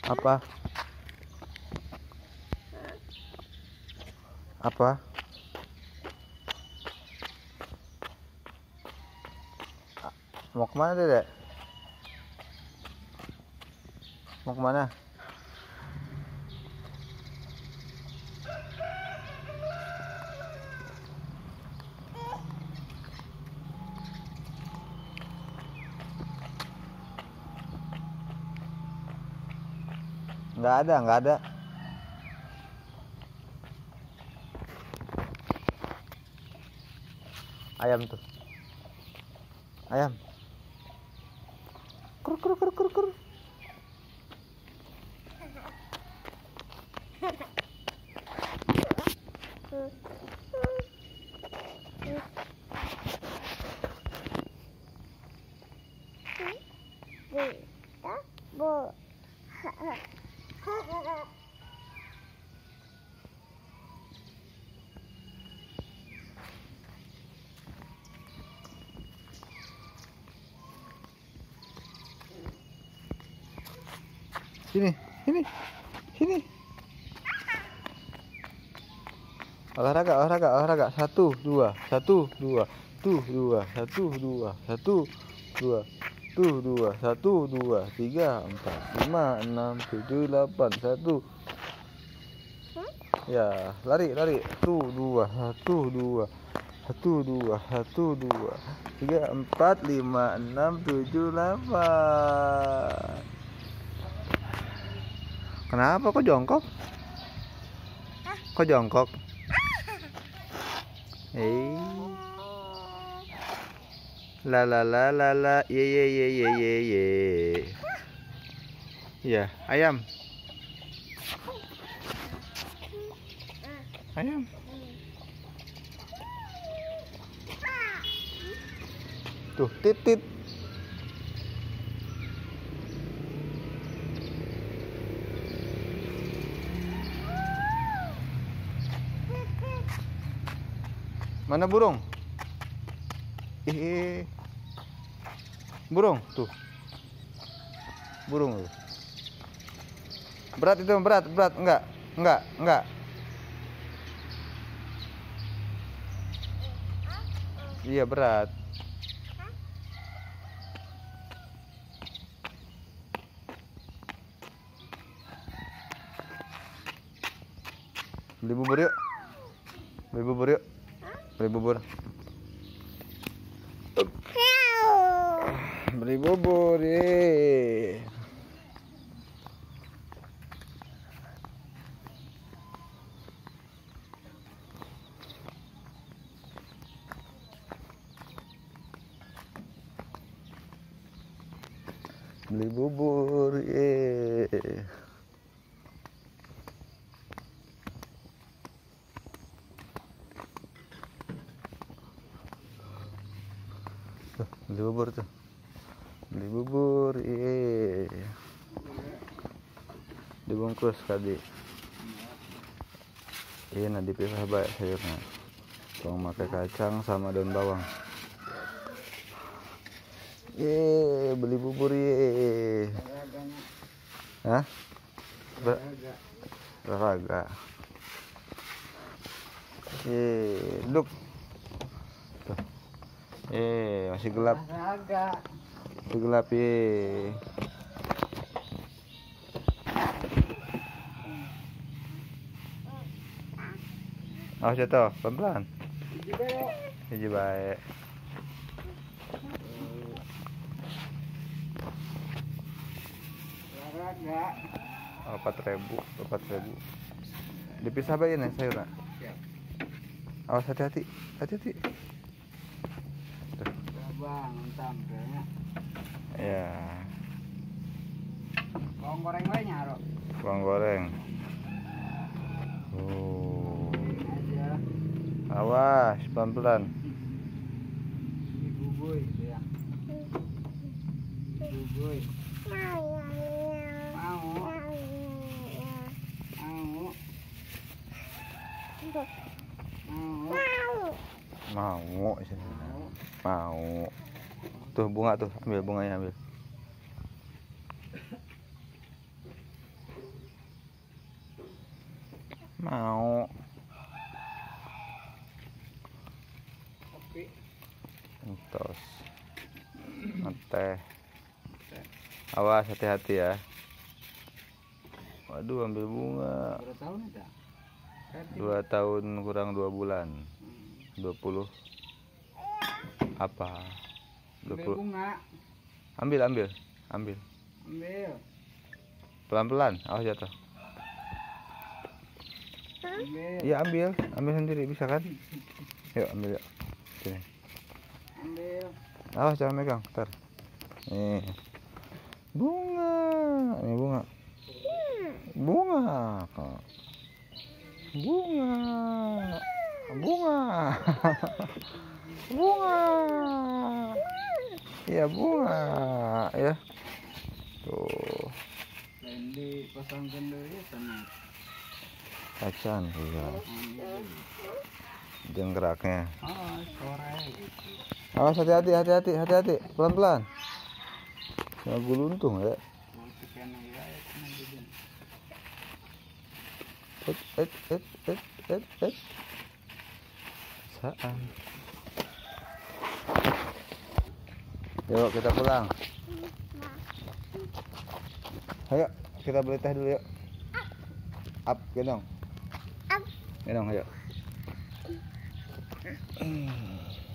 Apa? Apa? Mau kemana Dedek? Mau kemana? Nggak ada. Ayam tuh. Ayam. Kur kur kur kur kur. Sini. Olahraga. 1, 2, 1, 2, 2, 1, 2, 1, 2, 2, 1, 2, 3, 4, 5, 6, 7, 8, 1. Ya, lari. 1, 2, 1, 2, 1, 2, 1, 2, 3, 4, 5, 6, 7, 8. Kenapa kok jongkok? Kok jongkok? La ye. Ya, ayam. Tuh, tit. Mana burung? Burung tuh. Burung. Berat itu, berat. Enggak. Iya, berat. Beli bubur yuk. Beli bubur. Beli bubur, ye. Beli bubur, ye. Beli bubur tuh. Dibungkus tadi. Iya, dipisah baik sayurnya. Bawang pakai kacang sama daun bawang. Beli bubur, ye. Hah? Olahraga. Duduk. Tuh. Masih gelap. Ye. Awas jatuh, pelan-pelan. Hiji bae. Olahraga. 4.000. Dipisah bae nih sayurnya. Awas, hati-hati. Tuh. Ya. Bawang goreng lainnya, Ro. Bawang goreng. Awas, pelan-pelan. Bubur ya. Mau. Tuh bunga tuh, ambil bunganya, ambil. Mau. Entos. Ngeteh. Awas, hati-hati ya. Waduh, ambil bunga. Berapa tahun itu? 2 tahun kurang 2 bulan. 20 apa? 20. Bunga. Ambil. Ambil. Pelan-pelan, awas jatuh. Iya, ambil sendiri bisa kan? Yuk, ambil yuk. Sini. Ambil. Awas jangan megang, ntar. Nih. Bunga. Ini bunga. Bunga. Bunga. Iya, bunga ya. Tuh. Lain dipasangkan dulu sana. Kacan juga. Jengkraknya. Sore. Awas, hati-hati. Pelan-pelan. Nggak guluntung ya. Saan. Yuk kita pulang. Ayo kita beli teh dulu yuk. Up, gendong. Gendong ayo.